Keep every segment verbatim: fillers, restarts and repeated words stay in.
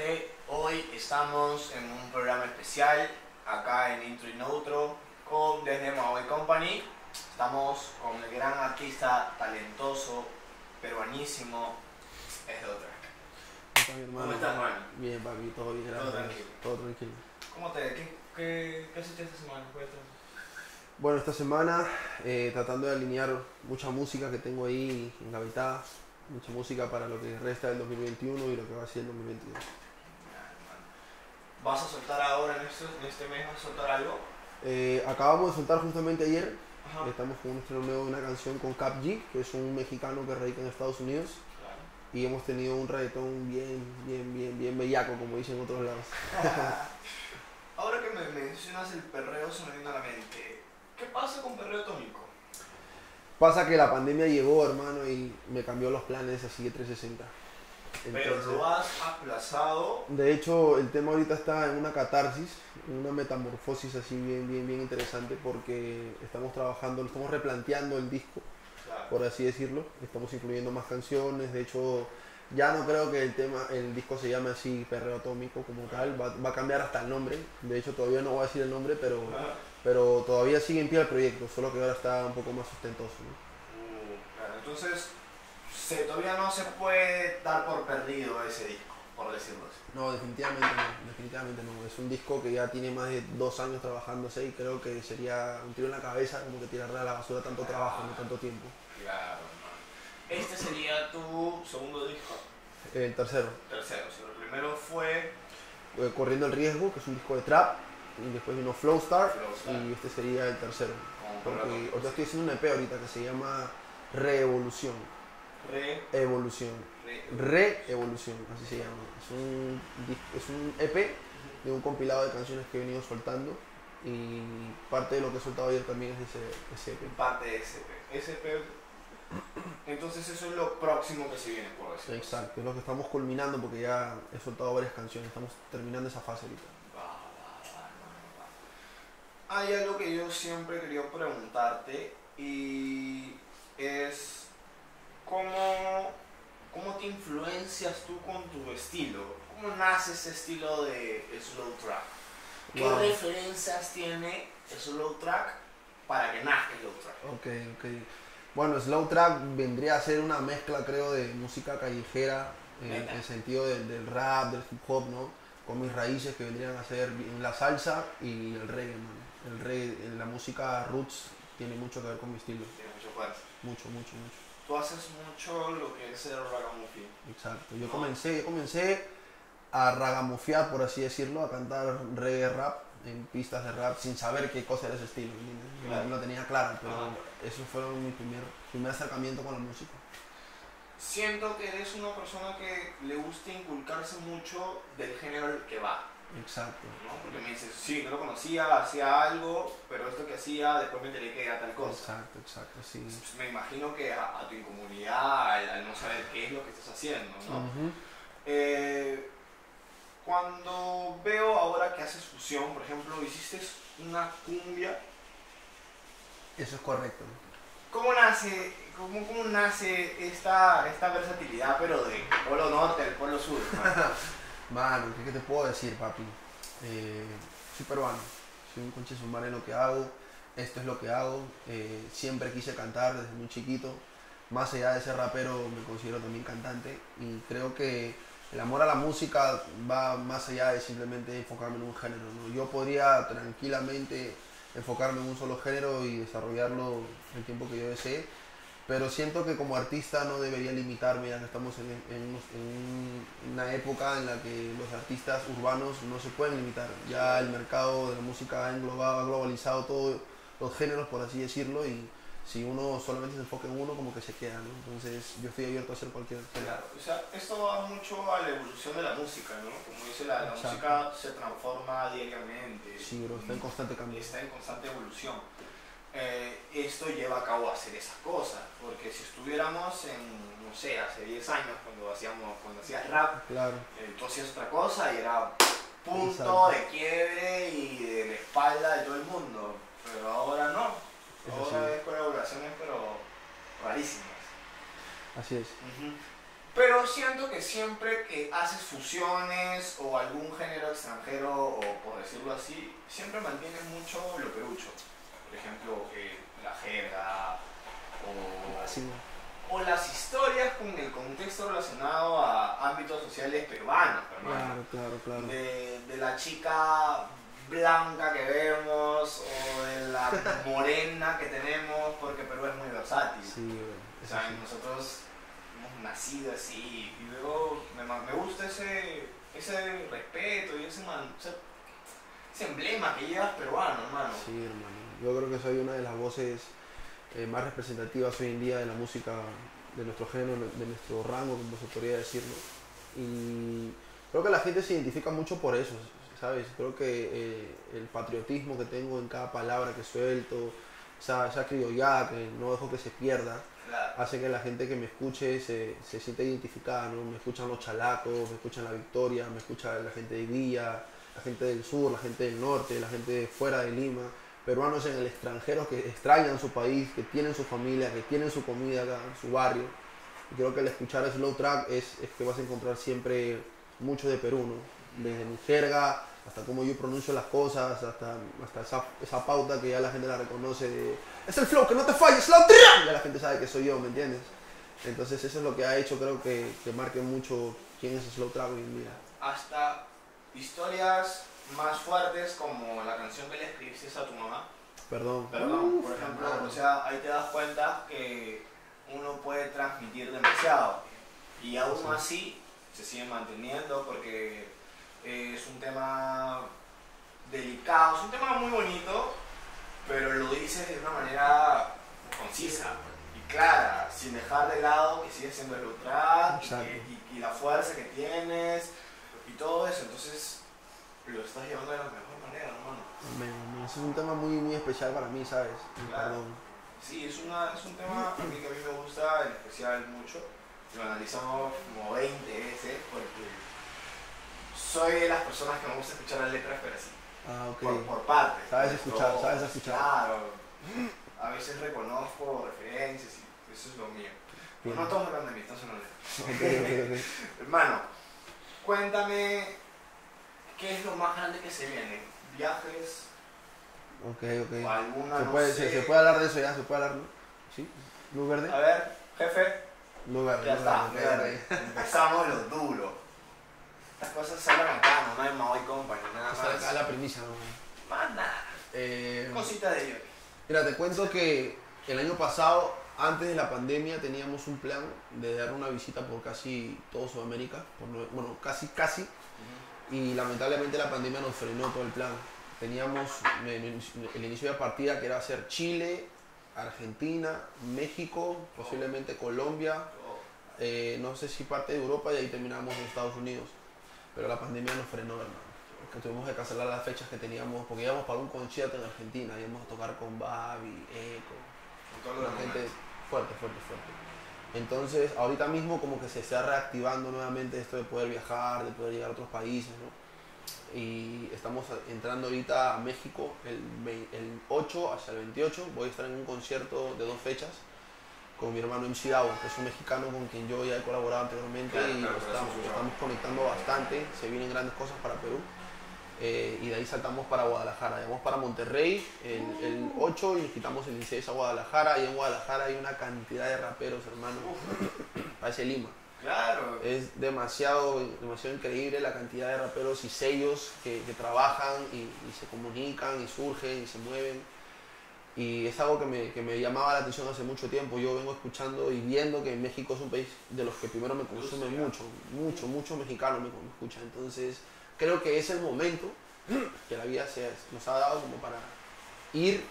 gente, hoy estamos en un programa especial acá en Intro y Neutro con desde Maui Company. Estamos con el gran artista talentoso, peruanísimo, Slowthrack. ¿Cómo estás, hermano? Bien, papi, todo bien, todo tranquilo. Todo tranquilo. ¿Cómo te, qué, qué, qué has hecho esta semana? Cuéntame. Bueno, esta semana eh, tratando de alinear mucha música que tengo ahí engavetada, mucha música para lo que resta del dos mil veintiuno y lo que va a ser el dos mil veintidós. ¿Vas a soltar ahora en este, en este mes? ¿Vas a soltar algo? Eh, acabamos de soltar justamente ayer. Ajá. Estamos con un estreno nuevo de una canción con Cap G, que es un mexicano que radica en Estados Unidos. Claro. Y hemos tenido un reggaetón bien, bien, bien, bien bellaco, como dicen en otros lados. Ahora que me mencionas el perreo, se me viene a la mente. ¿Qué pasa con perreo atómico? Pasa que la pandemia llegó, hermano, y me cambió los planes así de trescientos sesenta. Pero Entonces, lo has aplazado. de hecho, el tema ahorita está en una catarsis, en una metamorfosis así bien, bien, bien interesante, porque estamos trabajando, estamos replanteando el disco, Claro. por así decirlo. Estamos incluyendo más canciones. De hecho, ya no creo que el tema, el disco se llame así Perreo Atómico como tal. Va, va a cambiar hasta el nombre. De hecho, todavía no voy a decir el nombre, pero, Ajá. pero todavía sigue en pie el proyecto, solo que ahora está un poco más sustentoso, ¿no? Uh, claro. Entonces, se, todavía no se puede dar por perdido ese disco, por decirlo así. No, definitivamente no, definitivamente no. Es un disco que ya tiene más de dos años trabajándose y creo que sería un tiro en la cabeza como que tirarle a la basura tanto trabajo, no tanto tiempo. Claro, hermano. Este sería tu segundo disco. El tercero, Tercero, si el primero fue eh, Corriendo el Riesgo, que es un disco de trap, y después vino Flowstar, Flowstar. y este sería el tercero. con Porque Perreo ahorita estoy haciendo un E P ahorita que se llama Reevolución. Re, Evolución. re, Reevolución, así se llama. Es un, dis- es un E P de un compilado de canciones que he venido soltando y parte de lo que he soltado ayer también es ese, ese E P. parte de S P. S P. Entonces eso es lo próximo que se viene, por decirlo así. Exacto, es lo que estamos culminando porque ya he soltado varias canciones, estamos terminando esa fase ahorita. Va, va, va, hermano, va. Hay algo que yo siempre he querido preguntarte y es cómo, cómo te influencias tú con tu estilo. ¿Cómo nace ese estilo de Slowthrack? ¿Qué Wow. referencias tiene Slowthrack para que nazca Slowthrack? Ok, ok. Bueno, Slowthrack vendría a ser una mezcla, creo, de música callejera, en Neta. el sentido del, del rap, del hip hop, ¿no? Con mis raíces que vendrían a ser la salsa y el reggae, man. El reggae, la música roots tiene mucho que ver con mi estilo. Tiene mucha fuerza. Mucho, mucho, mucho. Tú haces mucho lo que es el ragamuffin. Exacto. Yo No. comencé, yo comencé a ragamufiar, por así decirlo, a cantar reggae rap en pistas de rap sin saber qué cosa era ese estilo, ¿entiendes? Claro. No lo tenía claro, pero Ajá. eso fue mi primer, primer acercamiento con la música. Siento que eres una persona que le gusta inculcarse mucho del género al que va, Exacto. ¿no? Porque me dices, sí, no lo conocía, hacía algo, pero esto que hacía, después me enteré que era tal cosa. Exacto, exacto, sí. Pues me imagino que a, a tu incomunidad, al, al no saber qué es lo que estás haciendo, ¿no? Ujú. Eh, cuando veo ahora que haces fusión, por ejemplo, hiciste una cumbia. Eso es correcto. ¿Cómo nace, cómo, cómo nace esta, esta versatilidad, pero de polo norte al polo sur? ¿No? Mano, ¿qué, qué te puedo decir, papi? Eh, soy peruano, soy un conche su madre en lo que hago, esto es lo que hago, eh, siempre quise cantar desde muy chiquito, más allá de ser rapero me considero también cantante y creo que el amor a la música va más allá de simplemente enfocarme en un género, ¿no? Yo podría tranquilamente enfocarme en un solo género y desarrollarlo el tiempo que yo desee, pero siento que como artista no debería limitarme, ya que estamos en, en, en una época en la que los artistas urbanos no se pueden limitar. Ya el mercado de la música ha englobado, ha globalizado todos los géneros, por así decirlo, y si uno solamente se enfoca en uno, como que se queda, ¿no? Entonces yo estoy abierto a hacer cualquier género. Claro, o sea, esto va mucho a la evolución de la música, ¿no? Como dice, la, la Exacto. música se transforma diariamente. Sí, bro, está en constante cambio. Está en constante evolución. Eh, esto lleva a cabo a hacer esas cosas, porque si estuviéramos en, no sé, hace diez años cuando hacíamos, cuando hacías rap, Claro, eh, tú hacías otra cosa y era punto Exacto. de quiebre y de la espalda de todo el mundo, pero ahora no, Eso ahora sí. es colaboraciones pero rarísimas. Así es. Ujú. Pero siento que siempre que haces fusiones o algún género extranjero, o por decirlo así, siempre mantienes mucho lo perucho. Por ejemplo, eh, la jerga o, Así. o las historias con el contexto relacionado a ámbitos sociales peruanos, hermano. Claro, claro, claro. De, de la chica blanca que vemos o de la morena que tenemos, porque Perú es muy versátil. Sí, bueno, O eso sea, sí. nosotros hemos nacido así y luego me, ma- me gusta ese, ese respeto y ese, man- ese, ese emblema que llevas peruano, hermano. Sí, hermano. Yo creo que soy una de las voces eh, más representativas hoy en día de la música de nuestro género, de nuestro rango, como se podría decirlo. Y creo que la gente se identifica mucho por eso, ¿sabes? Creo que eh, el patriotismo que tengo en cada palabra que suelto, esa, esa criollada que no dejo que se pierda, Claro. hace que la gente que me escuche se, se sienta identificada, ¿no? Me escuchan los chalacos, me escuchan la Victoria, me escucha la gente de Villa, la gente del sur, la gente del norte, la gente de fuera de Lima, peruanos en el extranjero que extrañan su país, que tienen su familia, que tienen su comida acá, su barrio. Y creo que al escuchar Slow Track es, es que vas a encontrar siempre mucho de Perú, ¿no? Desde mi jerga hasta cómo yo pronuncio las cosas, hasta, hasta esa, esa pauta que ya la gente la reconoce de es el flow, que no te falles, Slow Track. Ya la gente sabe que soy yo, ¿me entiendes? Entonces eso es lo que ha hecho, creo que, que marque mucho quién es Slow Track hoy en día. Hasta historias más fuertes como la canción que le escribiste a tu mamá. Perdón. Perdón, Uf, por ejemplo, hermano. o sea, ahí te das cuenta que uno puede transmitir demasiado y aún Sí. así se sigue manteniendo porque eh, es un tema delicado, es un tema muy bonito, pero lo dices de una manera concisa y clara, sin dejar de lado que sigues siendo el ultra y, Exacto. que- y- y la fuerza que tienes y todo eso, entonces lo estás llevando de la mejor manera, hermano. Me- me- ese es un tema muy, muy especial para mí, ¿sabes? Claro. Perdón. Sí, es, una, es un tema a mí que a mí me gusta en especial mucho. Lo analizamos como veinte veces porque soy de las personas que me gusta escuchar las letras, pero así, Ah, ok. por, por partes. Sabes por escuchar, todo. sabes escuchar. Claro. A veces reconozco referencias y eso es lo mío. Pero no todos hablan de mí, entonces no Ok, leo. ok, ok. Hermano, cuéntame qué es lo más grande que se viene. ¿Viajes Ok, o ok. alguna, Se no puede, sé? se, se puede hablar de eso ya, se puede hablar, ¿no? ¿Sí? ¿Luz verde? A ver, jefe. Luz verde, Ya luz está, verde, mira, ok, ok. empezamos lo duro. Estas cosas salen acá, no hay Maui Company, nada Esta de acá es más. la primicia, ¿no? Más nada. Eh, Cosita de ellos. Mira, te cuento que el año pasado, antes de la pandemia, teníamos un plan de dar una visita por casi todo Sudamérica, por nue- bueno, casi, casi, y lamentablemente la pandemia nos frenó todo el plan. Teníamos el el inicio de partida que era hacer Chile, Argentina, México, posiblemente Colombia, eh, no sé si parte de Europa y ahí terminamos en Estados Unidos. Pero la pandemia nos frenó, hermano. Que tuvimos que cancelar las fechas que teníamos, porque íbamos para un concierto en Argentina, íbamos a tocar con Babi, Eco, Con todo lo una demás. gente fuerte, fuerte, fuerte. Entonces, ahorita mismo como que se está reactivando nuevamente esto de poder viajar, de poder llegar a otros países, ¿no? Y estamos entrando ahorita a México el, vei- el ocho hasta el veintiocho. Voy a estar en un concierto de dos fechas con mi hermano M C Davo, que es un mexicano con quien yo ya he colaborado anteriormente Claro, y claro, estamos, claro, sí, estamos conectando bastante. Se vienen grandes cosas para Perú. Eh, y de ahí saltamos para Guadalajara, vamos para Monterrey el, el ocho y nos quitamos el dieciséis a Guadalajara. Y en Guadalajara hay una cantidad de raperos, hermano, parece Lima. Claro. Es demasiado, demasiado increíble la cantidad de raperos y sellos que, que trabajan y, y se comunican y surgen y se mueven. Y es algo que me, que me llamaba la atención hace mucho tiempo. Yo vengo escuchando y viendo que México es un país de los que primero me consume mucho, mucho, mucho mexicano me, me escucha. Entonces creo que es el momento que la vida se, nos ha dado como para ir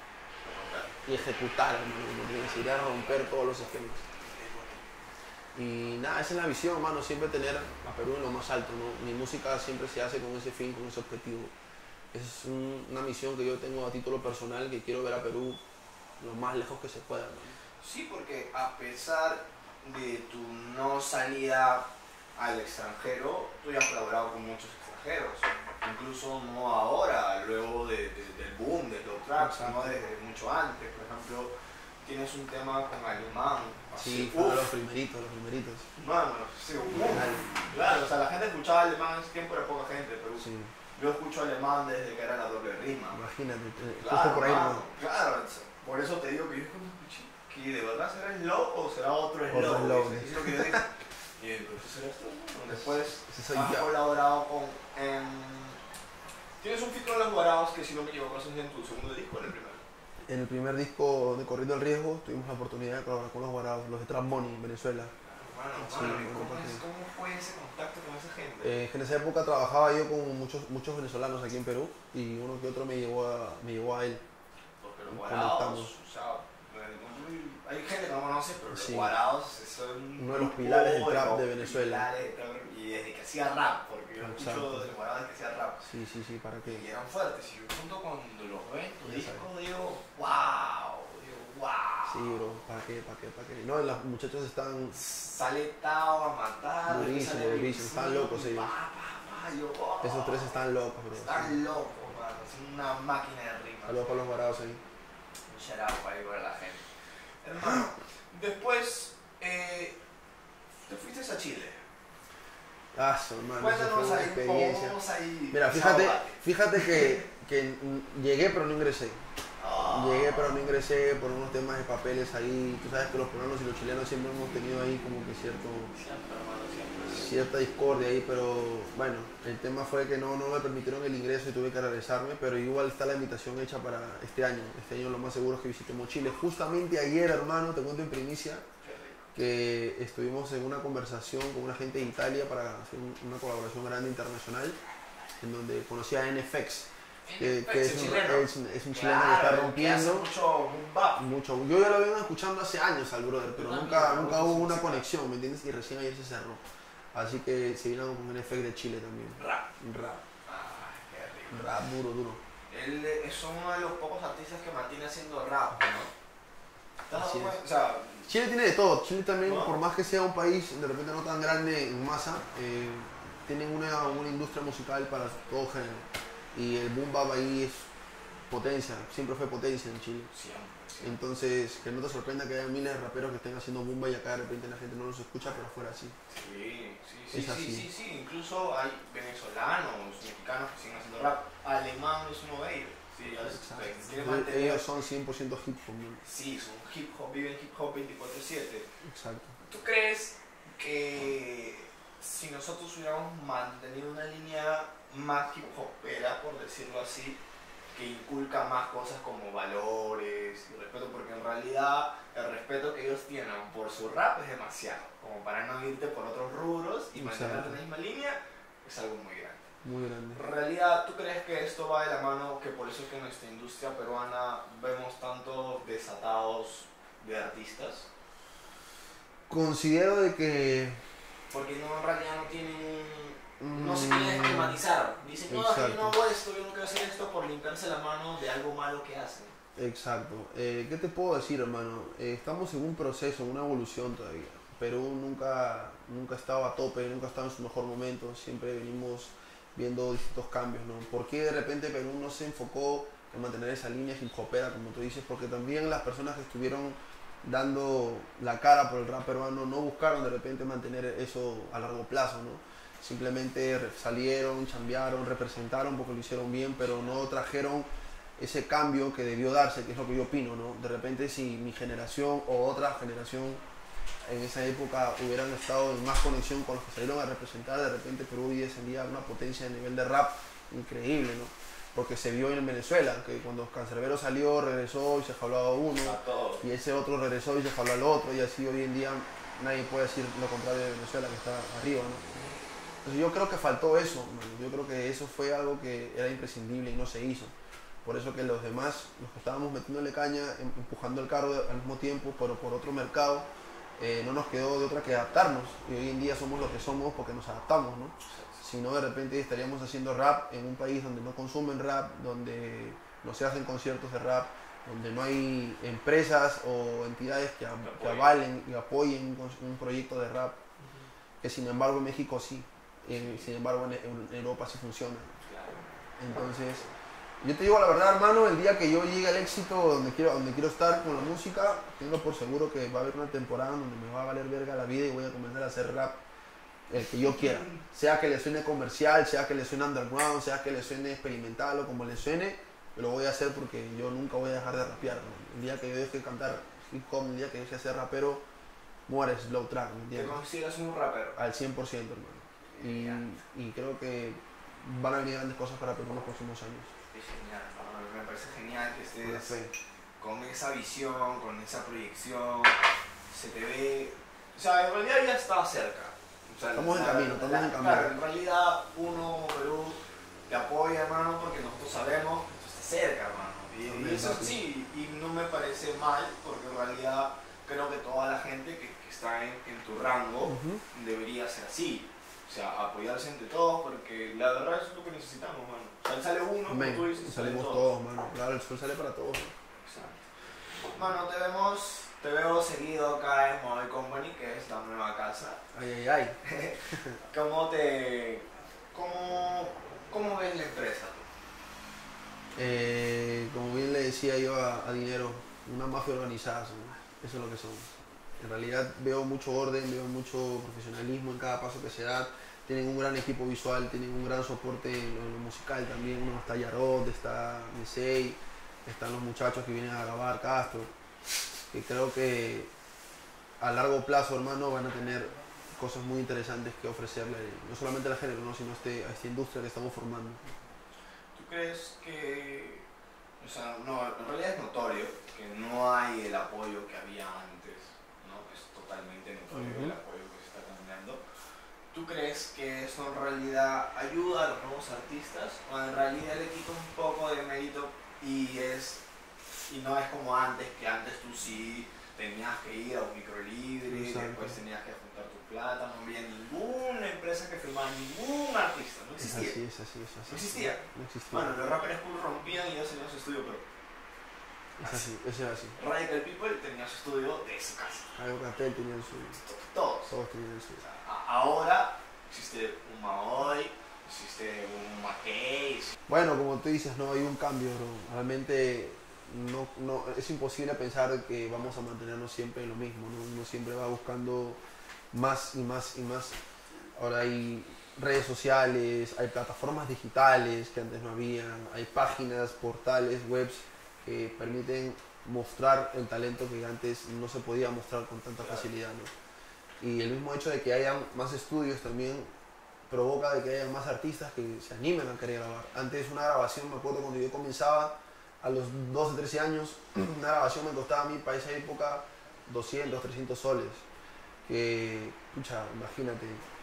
y ejecutar, hermano, como tienes, ir a romper todos los esquemas. Y nada, esa es la visión, hermano, siempre tener a Perú en lo más alto, ¿no? Mi música siempre se hace con ese fin, con ese objetivo. Es un- una misión que yo tengo a título personal, que quiero ver a Perú lo más lejos que se pueda, hermano. Sí, porque a pesar de tu no salida al extranjero, tú ya has colaborado con muchos extranjeros. Incluso no ahora, luego de, de- del boom de los tracks, Exacto. no desde mucho antes. Por ejemplo, tienes un tema con Alemán. Sí, Así, fueron uf, los primeritos, los primeritos. mano, sí, uf. Claro, o sea, la gente escuchaba alemán en ese tiempo, era poca gente, pero Sí, yo escucho alemán desde que era la doble rima. imagínate, eh, justo Claro, por ahí, mano, ¿no? claro, por eso te digo que yo cuando escuché que de verdad será slow o será otro slow. Otro slow, Eso es lo que yo dije. Y yo, pero ¿será esto? ¿No? Después Ese soy has yo. colaborado con... em, tienes un feat con Los Guaraos que si no me equivoco es en tu segundo disco o en el primero. En el primer disco de Corriendo el Riesgo tuvimos la oportunidad de colaborar con los Guaraos, los de Trap Money en Venezuela. Mano, Sí, mano, ¿y me ¿cómo, compartí. es- ¿cómo fue ese contacto con esa gente? Eh, en esa época trabajaba yo con muchos, muchos venezolanos aquí en Perú y uno que otro me llevó a, me llevó a él. Porque los conectamos. Guaraos, o sea, muy- hay gente que no conoce, pero los Sí. Guaraos son Uno de los grupo pilares del trap los de Venezuela. pilares del trap, y desde que hacía rap, porque yo escucho Exacto. de los Guaraos desde que hacía rap. Sí, sí, sí, ¿para Y qué? eran fuertes, y yo junto cuando los veo en tu Ya disco sabes. digo, wow, digo, wow. Sí, bro, ¿para qué? ¿Para qué? ¿Para qué? No, los muchachos están Sale Tao a matar, Durísimo, después sale durísimo, están Vinicius, locos ellos. pa, pa, pa, yo, wow. Esos tres están locos, bro. Están Sí. locos, mano, son una máquina de rimas. Saludos para los Guaraos ahí. Un shout out para ahí para la gente. Hermano, después eh, te fuiste a Chile. Ah, su hermano, esa fue Cuéntanos una ahí un poco, experiencia. vamos ahí. Mira, fíjate, desahógate. fíjate que, que mm, llegué pero no ingresé. Ah, Llegué pero no ingresé por unos temas de papeles ahí. Tú sabes que los peruanos y los chilenos siempre hemos tenido ahí como que cierto, Siempre, hermano, siempre. cierta discordia ahí, pero bueno, el tema fue que no, no me permitieron el ingreso y tuve que regresarme, pero igual está la invitación hecha para este año. Este año lo más seguro es que visitemos Chile. Justamente ayer, hermano, te cuento en primicia, Qué rico. que estuvimos en una conversación con una gente de Italia para hacer un- una colaboración grande internacional, en donde conocí a N F X, que, que es, un, chileno. es, un- es un chileno que Claro, está hace rompiendo mucho boom bap. mucho. Yo ya lo vengo escuchando hace años al brother, pero Yo nunca, también, nunca ¿no? hubo Sí, una sí, conexión, ¿me entiendes? Y recién ayer se cerró. Así que se vino con N F X de Chile también. Rap. Rap, Ah, qué rico. rap duro, duro. Él es uno de los pocos artistas que mantiene haciendo rap, ¿no? ¿Te has dado Así cuenta? es. O sea, Chile tiene de todo. Chile también, ¿No? por más que sea un país de repente no tan grande en masa, eh, tienen una, una industria musical para todo género. Y el boom bap ahí es potencia, siempre fue potencia en Chile. siempre, siempre. Entonces, que no te sorprenda que haya miles de raperos que estén haciendo boom bap y acá de repente la gente no los escucha, pero fuera así. Sí, sí, sí, Es sí, así. sí, sí, incluso hay venezolanos, mexicanos que siguen haciendo rap. Alemán es uno de ellos. Sí, ya Exacto. quiere Entonces, mantener. ellos son cien por ciento hip hop, ¿no? Sí, son hip hop, viven hip hop veinticuatro siete. Exacto. ¿Tú crees que si nosotros hubiéramos mantenido una línea más hip hopera, por decirlo así, que inculca más cosas como valores y respeto, porque en realidad el respeto que ellos tienen por su rap es demasiado, como para no irte por otros rubros y mantener Exacto. la misma línea, es algo muy grande. Muy grande. En realidad, ¿tú crees que esto va de la mano, que por eso es que en nuestra industria peruana vemos tantos desatados de artistas? Considero de que... Porque no, en realidad no tienen... mm, No se quieren estigmatizar. Dicen, no, es que yo no Exacto. hago esto, yo no quiero hacer esto por limpiarse la mano de algo malo que hacen. Exacto. Eh, ¿Qué te puedo decir, hermano? Eh, estamos en un proceso, en una evolución todavía. Perú nunca, nunca estaba a tope, nunca estaba en su mejor momento. Siempre venimos viendo distintos cambios, ¿no? ¿Por qué de repente Perú no se enfocó en mantener esa línea hip hopera, como tú dices? Porque también las personas que estuvieron dando la cara por el rap peruano no buscaron de repente mantener eso a largo plazo, ¿no? Simplemente re- salieron, chambearon, representaron porque lo hicieron bien, pero no trajeron ese cambio que debió darse, que es lo que yo opino, ¿no? De repente si mi generación o otra generación en esa época hubieran estado en más conexión con los que salieron a representar, de repente Perú hoy descendía a una potencia a nivel de rap increíble, ¿no? Porque se vio en Venezuela, que cuando Cancerbero salió, regresó y se jaló a uno, A todos. y ese otro regresó y se jaló al otro, y así hoy en día nadie puede decir lo contrario de Venezuela, que está arriba, ¿no? Entonces yo creo que faltó eso, mano. Yo creo que eso fue algo que era imprescindible y no se hizo. Por eso que los demás, los que estábamos metiéndole caña, em- empujando el carro al mismo tiempo, pero por otro mercado, eh, no nos quedó de otra que adaptarnos. Y hoy en día somos lo que somos porque nos adaptamos, ¿no? Si no, de repente estaríamos haciendo rap en un país donde no consumen rap, donde no se hacen conciertos de rap, donde no hay empresas o entidades que, a- que avalen y apoyen un, cons- un proyecto de rap, que sin embargo en México sí, en- sin embargo en, en Europa sí funciona. Claro. Entonces, Yo te digo la verdad, hermano, el día que yo llegue al éxito donde quiero, donde quiero estar con la música, tengo por seguro que va a haber una temporada donde me va a valer verga la vida y voy a comenzar a hacer rap el que yo quiera. Sea que le suene comercial, sea que le suene underground, sea que le suene experimental o como le suene, lo voy a hacer porque yo nunca voy a dejar de rapear, hermano. El día que yo deje de cantar hip hop, el día que deje de ser rapero, mueres slow track, ¿me ¿Te entiendes? consideras un rapero? Al cien por ciento, hermano. Y, y creo que van a venir grandes cosas para Perú en los próximos años. Es genial, ¿no? Me parece genial que Con la estés fe. con esa visión, con esa proyección. Se te ve. O sea, en realidad ya está cerca. O sea, Estamos en la- camino, estamos la- en camino. Claro, en realidad uno como Perú te apoya, hermano, porque nosotros sabemos que tú estás cerca, hermano. Y, Amén, y eso papi. sí, y no me parece mal, porque en realidad creo que toda la gente que, que está en, en tu rango Ujú. debería ser así. O sea, apoyarse entre todos, porque la verdad eso es lo que necesitamos, mano. O sea, sale uno, como Amén. tú dices, salen Salimos todos. todos, mano. Claro, el sol sale para todos. Exacto. Mano, te vemos, te veo seguido acá en Mobile Company, que es la nueva casa. Ay, ay, ay. ¿Cómo te, cómo, cómo ves la empresa tú? Eh, como bien le decía yo a, a Dinero, una mafia organizada, son. Eso es lo que son. En realidad veo mucho orden, veo mucho profesionalismo en cada paso que se da. Tienen un gran equipo visual, tienen un gran soporte en lo, en lo musical también. ¿No? Está Yarod, está Mesei, están los muchachos que vienen a grabar, Castro, que creo que a largo plazo, hermano, van a tener cosas muy interesantes que ofrecerle, no solamente a la género, ¿no? Sino a, este, a esta industria que estamos formando. ¿Tú crees que, o sea, no, en realidad es notorio que no hay el apoyo que había antes, ¿no? Es totalmente notorio Ujú. el apoyo que se está cambiando. ¿Tú crees que eso en realidad ayuda a los nuevos artistas o en realidad le quita un poco de mérito y es y no es como antes, que antes tú sí tenías que ir a un micro libre, Exacto. después tenías que juntar tu plata, no había ninguna empresa que firmara ningún artista, no Es existía. así, es así, es así. No existía. No existía. Bueno, los rappers cool rompían y ellos tenían su estudio, pero Es así, eso es así. Radical People tenía su estudio de su casa. Algo Cartel tenía el suyo, Todos. todos tenían el O suyo. sea, a- ahora existe un Maoy, existe un Mackay. Bueno, como tú dices, no hay un cambio, bro. Realmente no, no, es imposible pensar que vamos a mantenernos siempre en lo mismo, ¿no? Uno siempre va buscando más y más y más. Ahora hay redes sociales, hay plataformas digitales que antes no habían, hay páginas, portales, webs que permiten mostrar el talento que antes no se podía mostrar con tanta Claro. facilidad, ¿no? Y el mismo hecho de que hayan más estudios también provoca de que haya más artistas que se animen a querer grabar. Antes una grabación, me acuerdo cuando yo comenzaba a los doce, trece años, una grabación me costaba a mí para esa época doscientos, trescientos soles. Que, pucha, imagínate,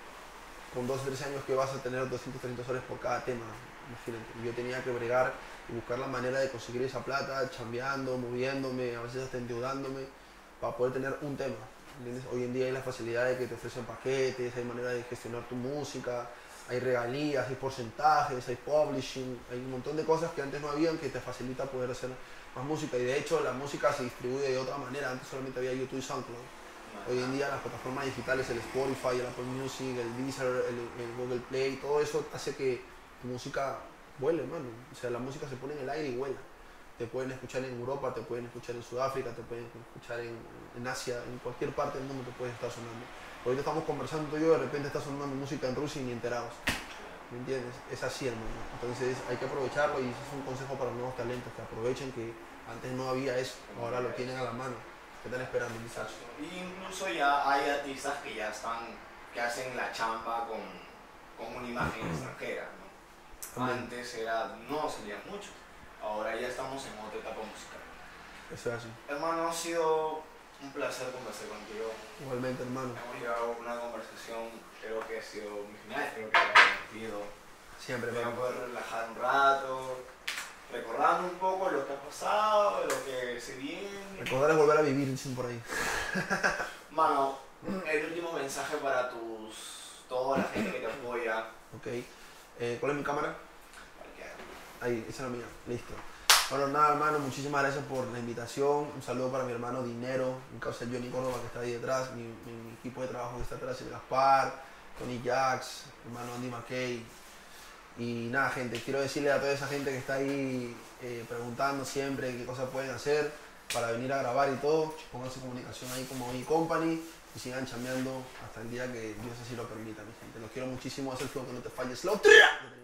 con doce, trece años que vas a tener doscientos, trescientos soles por cada tema. Imagínate, yo tenía que bregar y buscar la manera de conseguir esa plata, chambeando, moviéndome, a veces hasta endeudándome, para poder tener un tema. ¿Entiendes? Hoy en día hay la facilidad de que te ofrecen paquetes, hay manera de gestionar tu música, hay regalías, hay porcentajes, hay publishing, hay un montón de cosas que antes no habían que te facilita poder hacer más música. Y de hecho la música se distribuye de otra manera, antes solamente había YouTube y SoundCloud. Hoy en día las plataformas digitales, el Spotify, el Apple Music, el Deezer, el, el Google Play, todo eso hace que tu música vuele, mano. O sea, la música se pone en el aire y vuela. Te pueden escuchar en Europa, te pueden escuchar en Sudáfrica, te pueden escuchar en, en Asia, en cualquier parte del mundo te puede estar sonando. Ahorita estamos conversando tú y yo, de repente está sonando música en Rusia y ni enterados. ¿Me entiendes? Es así, hermano. Entonces hay que aprovecharlo y ese es un consejo para los nuevos talentos, que aprovechen que antes no había eso, ahora lo tienen a la mano. ¿Qué están esperando, muchachos? Y incluso ya hay artistas que ya están, que hacen la chamba con, con una imagen extranjera, ¿no? Amén. Antes era, no salían mucho, ahora ya estamos en otra etapa musical. Eso es así. Hermano, ha sido un placer conversar contigo. Igualmente, hermano. Hemos llevado una conversación, creo que ha sido muy genial, creo que ha divertido. Siempre, Me voy a hermano. poder relajar un rato, recordando un poco lo que ha pasado, lo que se viene. Recordar es volver a vivir, dicen por ahí. Mano, el último mensaje para tus, toda la gente que te apoya. Ok. Eh, ¿Cuál es mi cámara? Cualquiera. Ahí, esa es la mía. Listo. Bueno, nada, hermano, muchísimas gracias por la invitación. Un saludo para mi hermano Dinero, mi causa Johnny Córdoba, que está ahí detrás, mi, mi, mi equipo de trabajo que está atrás, el Gaspar, Tony Jax, hermano Andy McKay. Y nada, gente, quiero decirle a toda esa gente que está ahí eh, preguntando siempre qué cosas pueden hacer para venir a grabar y todo, pónganse en comunicación ahí como mi company y sigan chambeando hasta el día que Dios así lo permita, mi gente. Los quiero muchísimo, haz el flow que no te falles. ¡Slow!